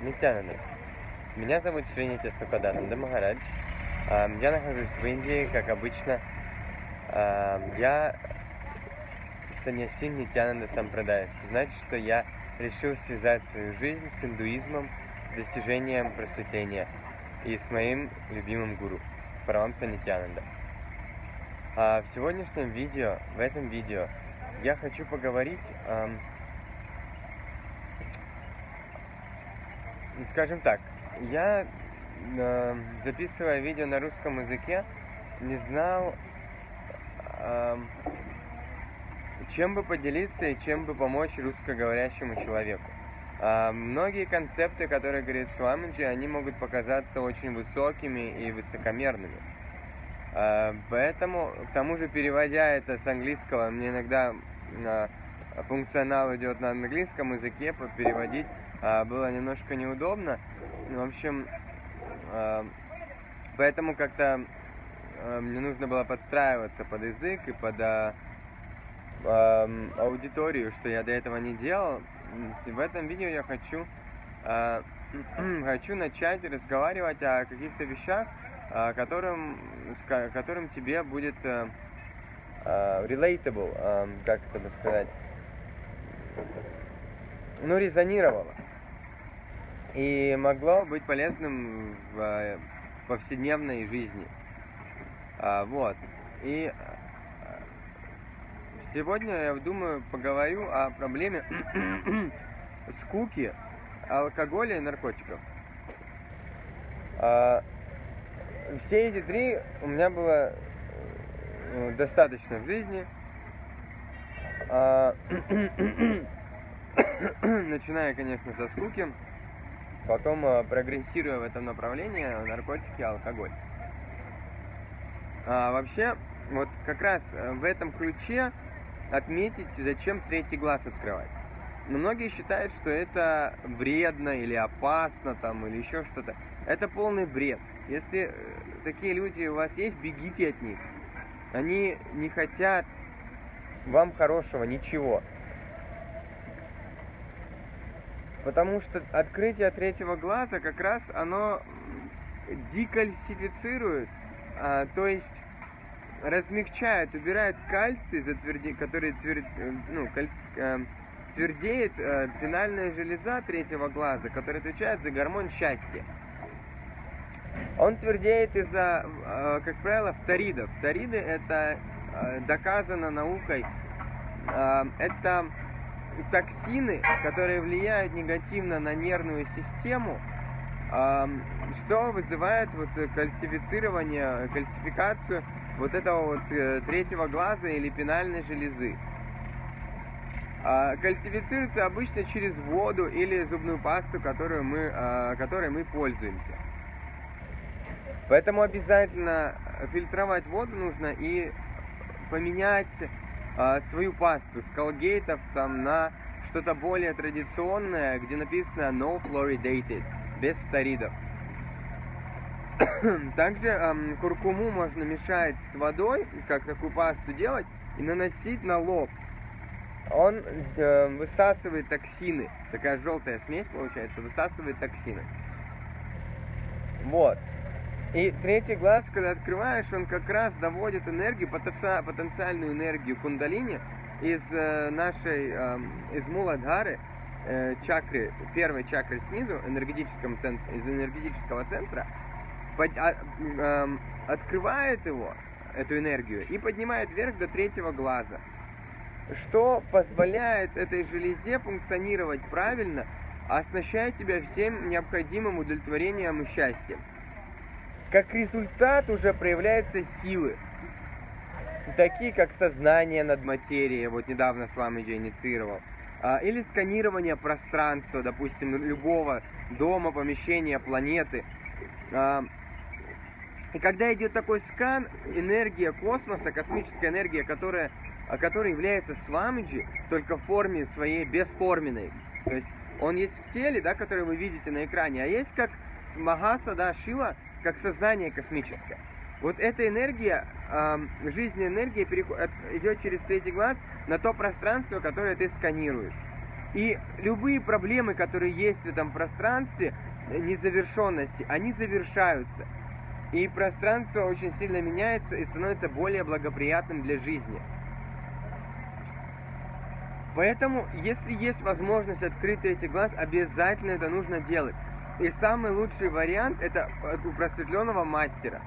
Нитянанда. Меня зовут Шринити Сукадананда Махарадж. Я нахожусь в Индии, как обычно. Я саньяси Нитянанда Сампрадай, что значит, что я решил связать свою жизнь с индуизмом, с достижением просветления и с моим любимым гуру, Парамамса Нитянанда. В сегодняшнем видео, в этом видео, я хочу поговорить, скажем так, я, записывая видео на русском языке, не знал, чем бы поделиться и чем бы помочь русскоговорящему человеку. Многие концепты, которые говорит Свамиджи, они могут показаться очень высокими и высокомерными. Поэтому, к тому же, переводя это с английского, мне иногда функционал идет на английском языке, переводить было немножко неудобно. В общем, поэтому как-то мне нужно было подстраиваться под язык и под аудиторию, что я до этого не делал. В этом видео я хочу начать разговаривать о каких-то вещах, которым тебе будет relatable, как это бы сказать, резонировало и могло быть полезным в повседневной жизни. Вот. И сегодня, я думаю, поговорю о проблеме скуки, алкоголя и наркотиков. Все эти три у меня было достаточно в жизни. Начиная, конечно, со скуки, потом прогрессируя в этом направлении, наркотики и алкоголь. Вообще, вот как раз в этом ключе отметить, зачем третий глаз открывать. Но многие считают, что это вредно или опасно, или еще что-то. Это полный бред. Если такие люди у вас есть, бегите от них. Они не хотят вам хорошего, ничего. Потому что открытие третьего глаза как раз оно декальцифицирует, то есть размягчает, убирает кальций, который твердеет пенальная железа третьего глаза, которая отвечает за гормон счастья. Он твердеет из-за, как правило, фторидов. Фториды — это доказано наукой. Это токсины, которые влияют негативно на нервную систему, что вызывает кальцификацию вот этого третьего глаза или пенальной железы. Кальцифицируется обычно через воду или зубную пасту, которой мы пользуемся. Поэтому обязательно фильтровать воду нужно и поменять свою пасту с колгейтов на что-то более традиционное, где написано no fluoridated, без фторидов. Также куркуму можно мешать с водой, как такую пасту делать, и наносить на лоб. Он высасывает токсины. Такая желтая смесь получается, высасывает токсины. Вот. И третий глаз, когда открываешь, он как раз доводит энергию, потенциальную энергию кундалини из Муладхары, чакры, первой чакры снизу, из энергетического центра, открывает эту энергию и поднимает вверх до третьего глаза, что позволяет этой железе функционировать правильно, оснащая тебя всем необходимым удовлетворением и счастьем. Как результат уже проявляются силы, такие как сознание над материей, вот недавно с вами же инициировал, или сканирование пространства, допустим, любого дома, помещения, планеты. И когда идет такой скан, энергия космоса, космическая энергия, которая является Свамиджи, только в форме своей бесформенной. То есть он есть в теле, который вы видите на экране, а есть как Махаса, Шива, как сознание космическое. Вот эта энергия, жизненная энергия идет через третий глаз на то пространство, которое ты сканируешь. И любые проблемы, которые есть в этом пространстве незавершенности, они завершаются. И пространство очень сильно меняется и становится более благоприятным для жизни. Поэтому, если есть возможность открыть третий глаз, обязательно это нужно делать. И самый лучший вариант — это у просветленного мастера.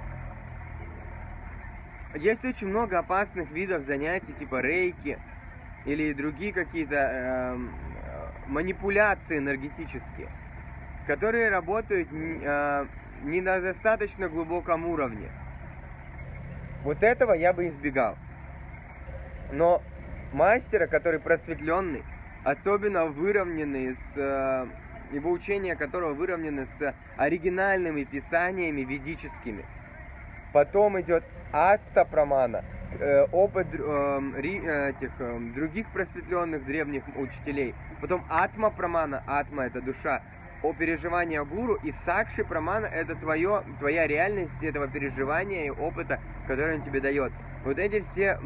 Есть очень много опасных видов занятий, типа рейки или другие какие-то манипуляции энергетические, которые работают не на достаточно глубоком уровне. Вот этого я бы избегал. Но мастера, который просветленный, особенно выровненный, его учения которого выровнены с оригинальными писаниями ведическими. Потом идет Атта Прамана, опыт других просветленных древних учителей. Потом Атма Прамана, Атма — это душа, о переживании гуру, и Сакши Прамана — это твоя реальность этого переживания и опыта, который он тебе дает. Вот эти все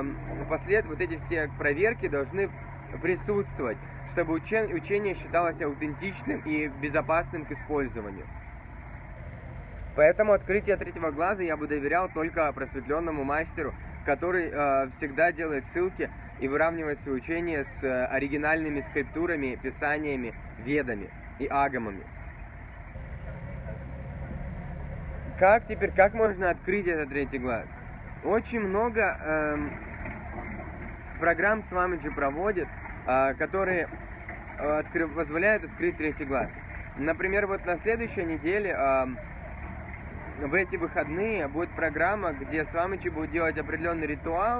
проверки должны присутствовать, чтобы учение считалось аутентичным и безопасным к использованию. Поэтому открытие третьего глаза я бы доверял только просветленному мастеру, который всегда делает ссылки и выравнивает свои учения с оригинальными скриптурами, писаниями, ведами и агамами. Как можно открыть этот третий глаз? Очень много программ Свамиджи проводит, которые позволяют открыть третий глаз. Например, вот на следующей неделе, в эти выходные, будет программа, где Свамиджи будет делать определенный ритуал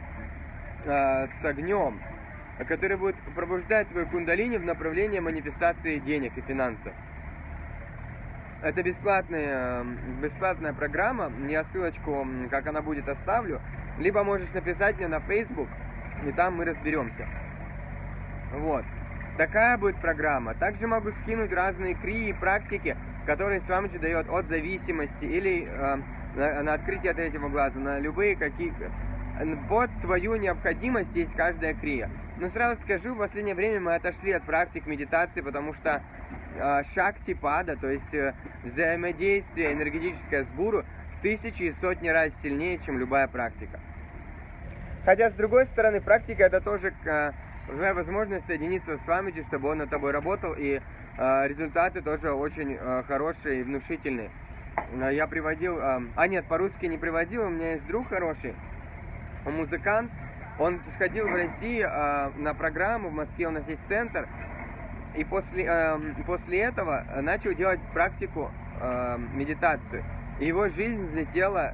с огнем, который будет пробуждать твою кундалини в направлении манифестации денег и финансов. Это бесплатная программа. Я ссылочку, как она будет, оставлю. Либо можешь написать мне на Facebook, и там мы разберемся. Вот. Такая будет программа. Также могу скинуть разные крии и практики, которые Свамиджи дает от зависимости или на открытие третьего глаза, на любые под твою необходимость есть каждая крия. Но сразу скажу, в последнее время мы отошли от практик медитации, потому что шакти пада, то есть взаимодействие энергетическое с гуру, в тысячи и сотни раз сильнее, чем любая практика. Хотя, с другой стороны, практика — это тоже твоя возможность соединиться с Свамиджи, чтобы он над тобой работал, и результаты тоже очень хорошие и внушительные. Я приводил... нет, по-русски не приводил, у меня есть друг хороший, музыкант. Он сходил в России на программу, в Москве у нас есть центр, и после этого начал делать практику медитацию. И его жизнь взлетела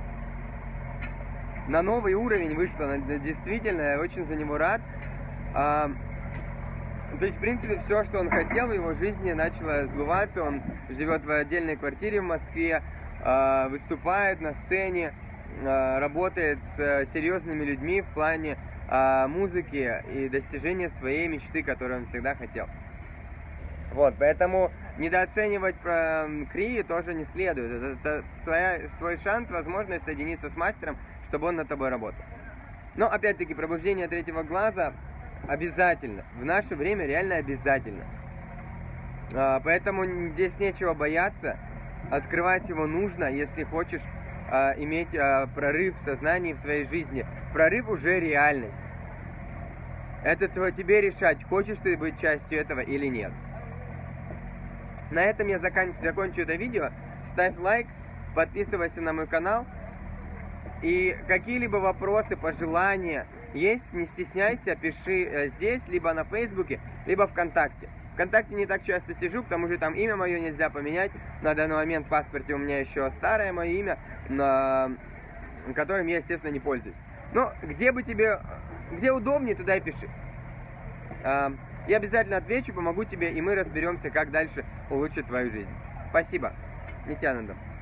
на новый уровень, вышла. Действительно, я очень за него рад. То есть, в принципе, все, что он хотел, в его жизни начало сбываться. Он живет в отдельной квартире в Москве, выступает на сцене, работает с серьезными людьми в плане музыки и достижения своей мечты, которую он всегда хотел. Вот, поэтому недооценивать крии тоже не следует. Это твой шанс, возможность соединиться с мастером, чтобы он над тобой работал. Но, опять-таки, пробуждение третьего глаза обязательно. В наше время реально обязательно. Поэтому здесь нечего бояться. Открывать его нужно, если хочешь иметь прорыв в сознании, в твоей жизни. Прорыв уже реальность. Это тебе решать, хочешь ты быть частью этого или нет. На этом я закончу это видео. Ставь лайк, подписывайся на мой канал. И какие-либо вопросы, пожелания есть, не стесняйся, пиши здесь, либо на Фейсбуке, либо ВКонтакте. ВКонтакте не так часто сижу, к тому же там имя мое нельзя поменять. На данный момент в паспорте у меня еще старое мое имя, которым я, естественно, не пользуюсь. Но где удобнее, туда и пиши. Я обязательно отвечу, помогу тебе, и мы разберемся, как дальше улучшить твою жизнь. Спасибо. Нитьянанда.